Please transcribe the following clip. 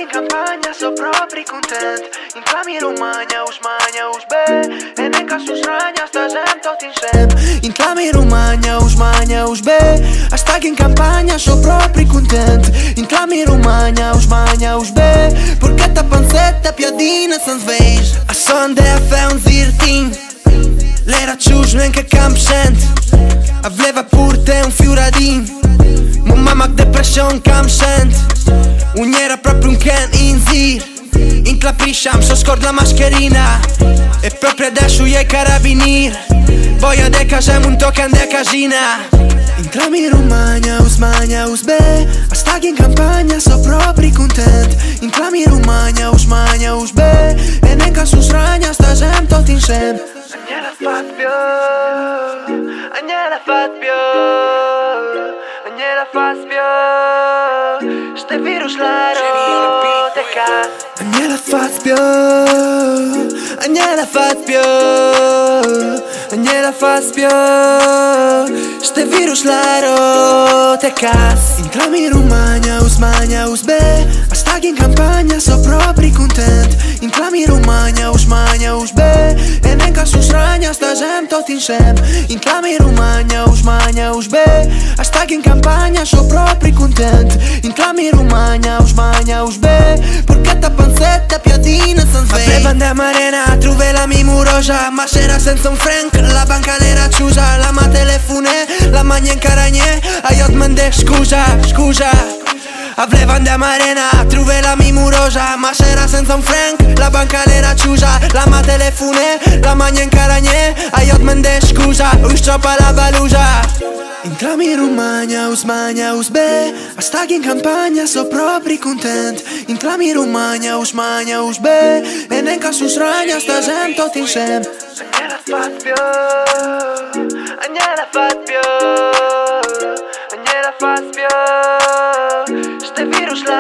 in campagna, so proprio content. Intrami in Romagna, us be. E nenca sus ragna, sta gent tot insem. Intrami in Romagna, us be. A sta in campagna, so proprio content. Intrami in Romagna, us be. Porchetta, panzetta, piadina, sans veig. A sonde a fe un zirtin. L'era cius, neanche camp scent. Aveva purte un fioradin. Mon mamma depression cam scent. Un era proprio un can in zir. In claprisciam, so scord la mascherina. E proprio adesso io ai carabinier. Voglio de casem un tocan de casina. Intrami in Romagna, us be. A stag in campagna, so proprio content. Intrami in Romagna, us be. E nenca sus ragna, sta sem tot insem. Agnella fat bio, agnella fat bio, agnella fat bio. Ste virus la roteca. Agnella fat bio, agnella fat bio, agnella fat bio. Ste virus la roteca. Intrami in Romagna, us be. A stag in campagna, so proprio content. Intrami in Romagna, us be. E nenca sus ragna, sta sem tot insem. Intrami in Romagna, us be. A stag in campagna, so proprio content. Intrami in Romagna, us be. Porchetta, panzetta, piadina, sans veig. Aveva andam arena, truve la mimurosa. Ma c'era senza un franc, la banca l'era chiusa. La ma telefone, la magna in caragne. A io mande scusa. Aveva andam arena, truve la mimurosa. Ma c'era senza un franc, la banca l'era chiusa. La ma telefone, la magna in caragne. A io mande scusa, stoppa la balusa. Intrami in Romagna, us be. A stag in campagna, so proprio content. Intrami in Romagna, us be. E nenca sus ragna, sta sem tot insem. Agnella fat bio, agnella fat bio, agnella fat bio. Ste virus la